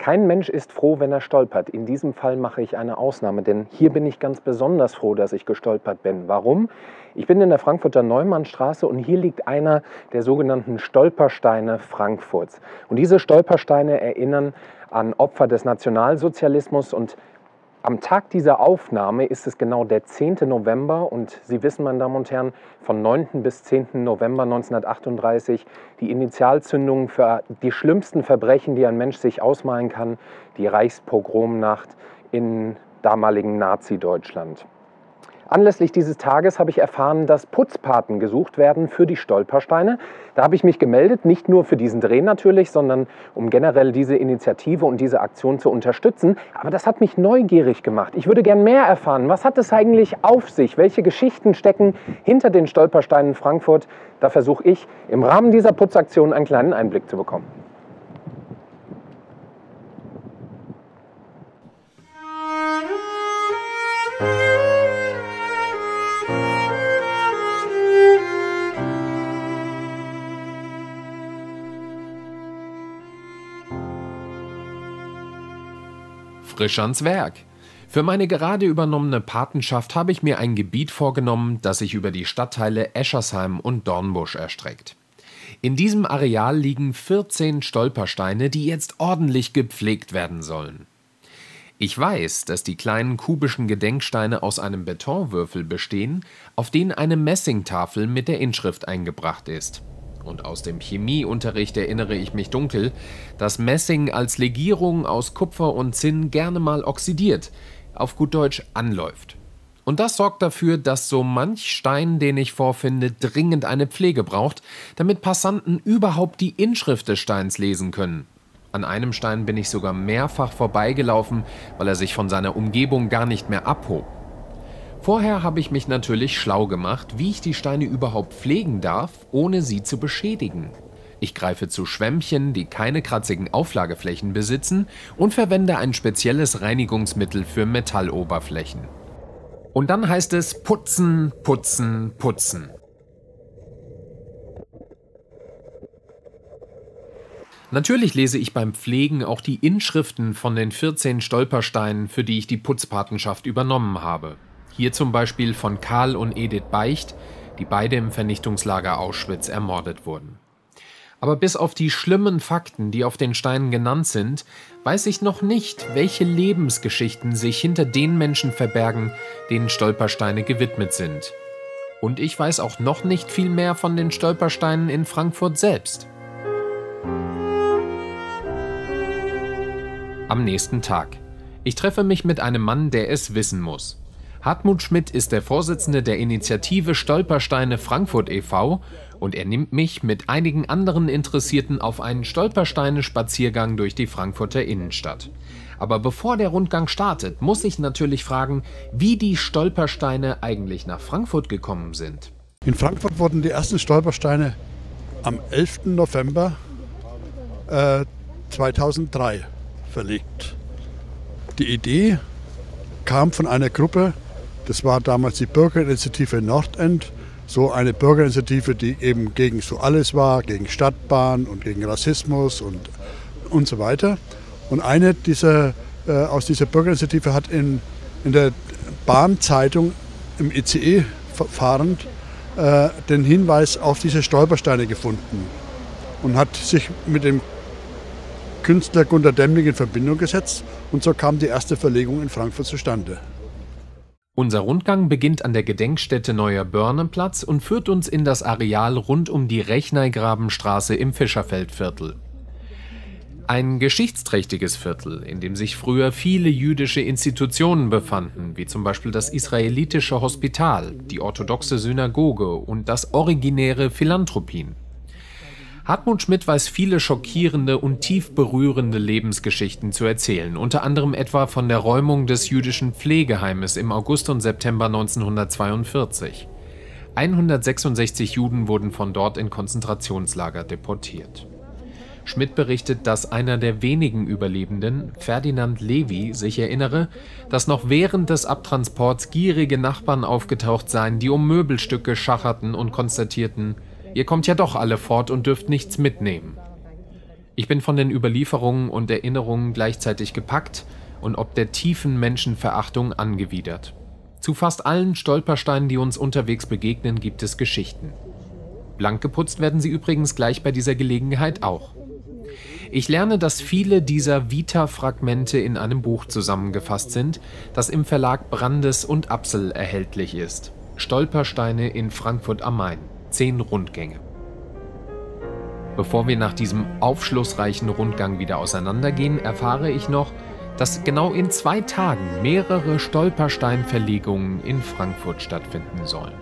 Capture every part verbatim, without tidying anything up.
Kein Mensch ist froh, wenn er stolpert. In diesem Fall mache ich eine Ausnahme, denn hier bin ich ganz besonders froh, dass ich gestolpert bin. Warum? Ich bin in der Frankfurter Neumannstraße und hier liegt einer der sogenannten Stolpersteine Frankfurts. Und diese Stolpersteine erinnern an Opfer des Nationalsozialismus und am Tag dieser Aufnahme ist es genau der zehnte November und Sie wissen, meine Damen und Herren, von neunten bis zehnten November neunzehnhundertachtunddreißig die Initialzündung für die schlimmsten Verbrechen, die ein Mensch sich ausmalen kann, die Reichspogromnacht in damaligen Nazi-Deutschland. Anlässlich dieses Tages habe ich erfahren, dass Putzpaten gesucht werden für die Stolpersteine. Da habe ich mich gemeldet, nicht nur für diesen Dreh natürlich, sondern um generell diese Initiative und diese Aktion zu unterstützen. Aber das hat mich neugierig gemacht. Ich würde gern mehr erfahren. Was hat es eigentlich auf sich? Welche Geschichten stecken hinter den Stolpersteinen Frankfurt? Da versuche ich im Rahmen dieser Putzaktion einen kleinen Einblick zu bekommen. Frisch ans Werk. Für meine gerade übernommene Patenschaft habe ich mir ein Gebiet vorgenommen, das sich über die Stadtteile Eschersheim und Dornbusch erstreckt. In diesem Areal liegen vierzehn Stolpersteine, die jetzt ordentlich gepflegt werden sollen. Ich weiß, dass die kleinen kubischen Gedenksteine aus einem Betonwürfel bestehen, auf denen eine Messingtafel mit der Inschrift eingebracht ist. Und aus dem Chemieunterricht erinnere ich mich dunkel, dass Messing als Legierung aus Kupfer und Zinn gerne mal oxidiert, auf gut Deutsch anläuft. Und das sorgt dafür, dass so manch Stein, den ich vorfinde, dringend eine Pflege braucht, damit Passanten überhaupt die Inschrift des Steins lesen können. An einem Stein bin ich sogar mehrfach vorbeigelaufen, weil er sich von seiner Umgebung gar nicht mehr abhob. Vorher habe ich mich natürlich schlau gemacht, wie ich die Steine überhaupt pflegen darf, ohne sie zu beschädigen. Ich greife zu Schwämmchen, die keine kratzigen Auflageflächen besitzen, und verwende ein spezielles Reinigungsmittel für Metalloberflächen. Und dann heißt es putzen, putzen, putzen. Natürlich lese ich beim Pflegen auch die Inschriften von den vierzehn Stolpersteinen, für die ich die Putzpatenschaft übernommen habe. Hier zum Beispiel von Karl und Edith Beicht, die beide im Vernichtungslager Auschwitz ermordet wurden. Aber bis auf die schlimmen Fakten, die auf den Steinen genannt sind, weiß ich noch nicht, welche Lebensgeschichten sich hinter den Menschen verbergen, denen Stolpersteine gewidmet sind. Und ich weiß auch noch nicht viel mehr von den Stolpersteinen in Frankfurt selbst. Am nächsten Tag. Ich treffe mich mit einem Mann, der es wissen muss. Hartmut Schmidt ist der Vorsitzende der Initiative Stolpersteine Frankfurt e V und er nimmt mich mit einigen anderen Interessierten auf einen Stolpersteine-Spaziergang durch die Frankfurter Innenstadt. Aber bevor der Rundgang startet, muss ich natürlich fragen, wie die Stolpersteine eigentlich nach Frankfurt gekommen sind. In Frankfurt wurden die ersten Stolpersteine am elften November äh, zweitausenddrei verlegt. Die Idee kam von einer Gruppe. Das war damals die Bürgerinitiative Nordend, so eine Bürgerinitiative, die eben gegen so alles war, gegen Stadtbahn und gegen Rassismus und, und so weiter. Und eine dieser, äh, aus dieser Bürgerinitiative hat in, in der Bahnzeitung im I C E fahrend äh, den Hinweis auf diese Stolpersteine gefunden und hat sich mit dem Künstler Gunter Demnig in Verbindung gesetzt und so kam die erste Verlegung in Frankfurt zustande. Unser Rundgang beginnt an der Gedenkstätte Neuer Börneplatz und führt uns in das Areal rund um die Rechneigrabenstraße im Fischerfeldviertel. Ein geschichtsträchtiges Viertel, in dem sich früher viele jüdische Institutionen befanden, wie zum Beispiel das israelitische Hospital, die orthodoxe Synagoge und das originäre Philanthropien. Hartmut Schmidt weiß viele schockierende und tief berührende Lebensgeschichten zu erzählen, unter anderem etwa von der Räumung des jüdischen Pflegeheimes im August und September neunzehnhundertzweiundvierzig. hundertsechsundsechzig Juden wurden von dort in Konzentrationslager deportiert. Schmidt berichtet, dass einer der wenigen Überlebenden, Ferdinand Levi, sich erinnere, dass noch während des Abtransports gierige Nachbarn aufgetaucht seien, die um Möbelstücke schacherten und konstatierten: Ihr kommt ja doch alle fort und dürft nichts mitnehmen. Ich bin von den Überlieferungen und Erinnerungen gleichzeitig gepackt und ob der tiefen Menschenverachtung angewidert. Zu fast allen Stolpersteinen, die uns unterwegs begegnen, gibt es Geschichten. Blank geputzt werden sie übrigens gleich bei dieser Gelegenheit auch. Ich lerne, dass viele dieser Vita-Fragmente in einem Buch zusammengefasst sind, das im Verlag Brandes und Apsel erhältlich ist. Stolpersteine in Frankfurt am Main. Zehn Rundgänge. Bevor wir nach diesem aufschlussreichen Rundgang wieder auseinandergehen, erfahre ich noch, dass genau in zwei Tagen mehrere Stolpersteinverlegungen in Frankfurt stattfinden sollen.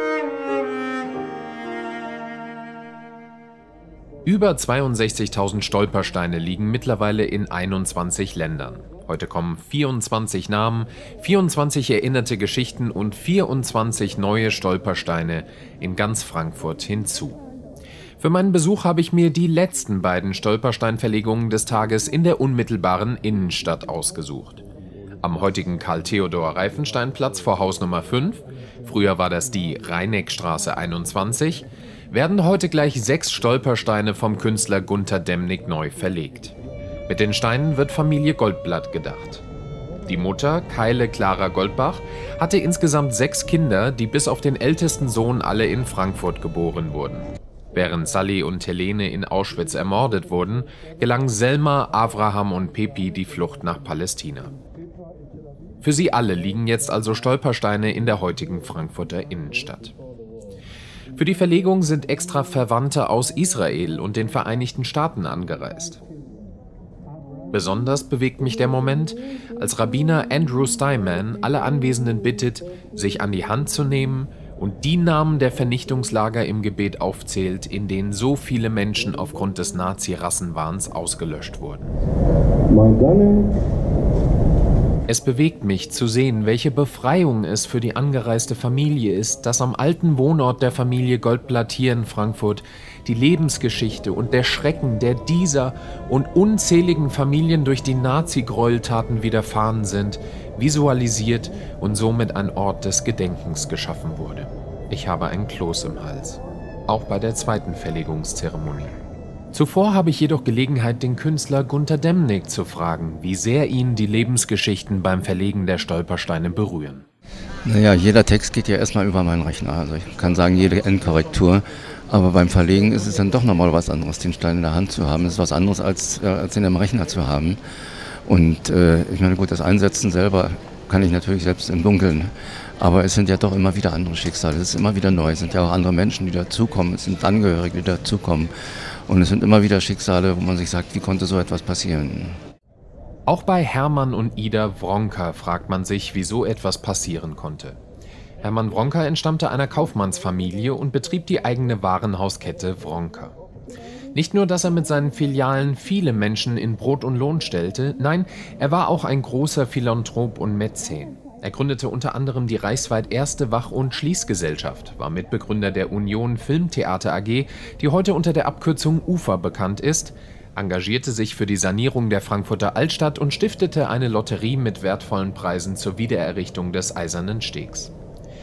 Über zweiundsechzigtausend Stolpersteine liegen mittlerweile in einundzwanzig Ländern. Heute kommen vierundzwanzig Namen, vierundzwanzig erinnerte Geschichten und vierundzwanzig neue Stolpersteine in ganz Frankfurt hinzu. Für meinen Besuch habe ich mir die letzten beiden Stolpersteinverlegungen des Tages in der unmittelbaren Innenstadt ausgesucht. Am heutigen Karl-Theodor-Reifenstein-Platz vor Haus Nummer fünf, früher war das die Reineckstraße einundzwanzig, werden heute gleich sechs Stolpersteine vom Künstler Gunter Demnig neu verlegt. Mit den Steinen wird Familie Goldblatt gedacht. Die Mutter, Keile Clara Goldbach, hatte insgesamt sechs Kinder, die bis auf den ältesten Sohn alle in Frankfurt geboren wurden. Während Sally und Helene in Auschwitz ermordet wurden, gelang Selma, Avraham und Pepi die Flucht nach Palästina. Für sie alle liegen jetzt also Stolpersteine in der heutigen Frankfurter Innenstadt. Für die Verlegung sind extra Verwandte aus Israel und den Vereinigten Staaten angereist. Besonders bewegt mich der Moment, als Rabbiner Andrew Steinman alle Anwesenden bittet, sich an die Hand zu nehmen und die Namen der Vernichtungslager im Gebet aufzählt, in denen so viele Menschen aufgrund des Nazi-Rassenwahns ausgelöscht wurden. Es bewegt mich zu sehen, welche Befreiung es für die angereiste Familie ist, dass am alten Wohnort der Familie Goldblatt hier in Frankfurt die Lebensgeschichte und der Schrecken, der dieser und unzähligen Familien durch die Nazi-Gräueltaten widerfahren sind, visualisiert und somit ein Ort des Gedenkens geschaffen wurde. Ich habe ein Kloß im Hals. Auch bei der zweiten Verlegungszeremonie. Zuvor habe ich jedoch Gelegenheit, den Künstler Gunter Demnig zu fragen, wie sehr ihn die Lebensgeschichten beim Verlegen der Stolpersteine berühren. Naja, jeder Text geht ja erstmal über meinen Rechner. Also ich kann sagen, jede Endkorrektur. Aber beim Verlegen ist es dann doch nochmal was anderes, den Stein in der Hand zu haben. Es ist was anderes, als, äh, als ihn im Rechner zu haben. Und äh, ich meine, gut, das Einsetzen selber kann ich natürlich selbst im Dunkeln. Aber es sind ja doch immer wieder andere Schicksale. Es ist immer wieder neu. Es sind ja auch andere Menschen, die dazukommen. Es sind Angehörige, die dazukommen. Und es sind immer wieder Schicksale, wo man sich sagt, wie konnte so etwas passieren? Auch bei Hermann und Ida Wronker fragt man sich, wie so etwas passieren konnte. Hermann Wronker entstammte einer Kaufmannsfamilie und betrieb die eigene Warenhauskette Wronker. Nicht nur, dass er mit seinen Filialen viele Menschen in Brot und Lohn stellte, nein, er war auch ein großer Philanthrop und Mäzen. Er gründete unter anderem die reichsweit erste Wach- und Schließgesellschaft, war Mitbegründer der Union Filmtheater A G, die heute unter der Abkürzung U F A bekannt ist, engagierte sich für die Sanierung der Frankfurter Altstadt und stiftete eine Lotterie mit wertvollen Preisen zur Wiedererrichtung des Eisernen Stegs.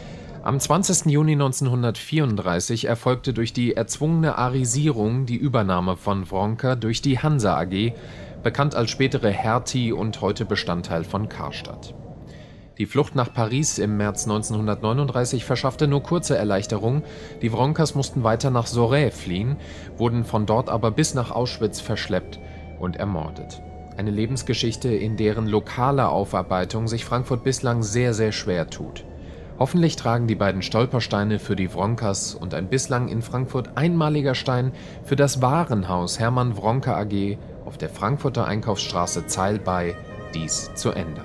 Am zwanzigsten Juni neunzehnhundertvierunddreißig erfolgte durch die erzwungene Arisierung die Übernahme von Wronker durch die Hansa A G, bekannt als spätere Hertie und heute Bestandteil von Karstadt. Die Flucht nach Paris im März neunzehnhundertneununddreißig verschaffte nur kurze Erleichterung, die Wronkers mussten weiter nach Sorä fliehen, wurden von dort aber bis nach Auschwitz verschleppt und ermordet. Eine Lebensgeschichte, in deren lokaler Aufarbeitung sich Frankfurt bislang sehr, sehr schwer tut. Hoffentlich tragen die beiden Stolpersteine für die Wronkers und ein bislang in Frankfurt einmaliger Stein für das Warenhaus Hermann Wronker A G auf der Frankfurter Einkaufsstraße Zeil bei, dies zu ändern.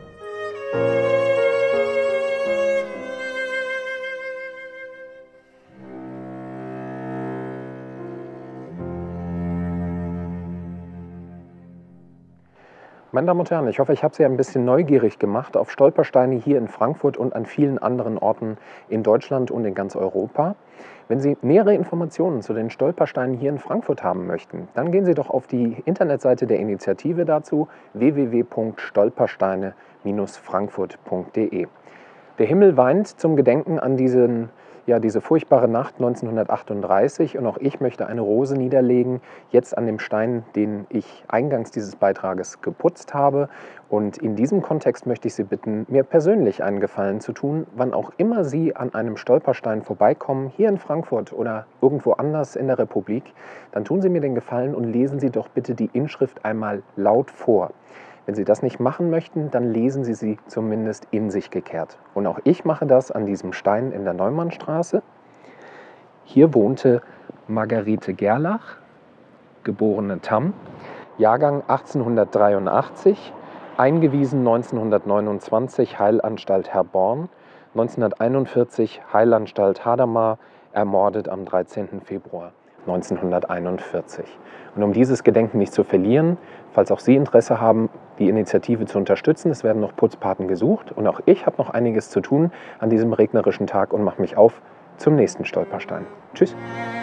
Meine Damen und Herren, ich hoffe, ich habe Sie ein bisschen neugierig gemacht auf Stolpersteine hier in Frankfurt und an vielen anderen Orten in Deutschland und in ganz Europa. Wenn Sie nähere Informationen zu den Stolpersteinen hier in Frankfurt haben möchten, dann gehen Sie doch auf die Internetseite der Initiative dazu, w w w punkt stolpersteine Bindestrich frankfurt punkt de. Der Himmel weint zum Gedenken an diesen ja, diese furchtbare Nacht neunzehnhundertachtunddreißig und auch ich möchte eine Rose niederlegen, jetzt an dem Stein, den ich eingangs dieses Beitrages geputzt habe. Und in diesem Kontext möchte ich Sie bitten, mir persönlich einen Gefallen zu tun, wann auch immer Sie an einem Stolperstein vorbeikommen, hier in Frankfurt oder irgendwo anders in der Republik, dann tun Sie mir den Gefallen und lesen Sie doch bitte die Inschrift einmal laut vor. Wenn Sie das nicht machen möchten, dann lesen Sie sie zumindest in sich gekehrt. Und auch ich mache das an diesem Stein in der Neumannstraße. Hier wohnte Margarete Gerlach, geborene Tamm, Jahrgang achtzehnhundertdreiundachtzig, eingewiesen neunzehnhundertneunundzwanzig, Heilanstalt Herborn, neunzehnhunderteinundvierzig Heilanstalt Hadamar, ermordet am dreizehnten Februar neunzehnhunderteinundvierzig. Und um dieses Gedenken nicht zu verlieren, falls auch Sie Interesse haben, die Initiative zu unterstützen, es werden noch Putzpaten gesucht und auch ich habe noch einiges zu tun an diesem regnerischen Tag und mache mich auf zum nächsten Stolperstein. Tschüss!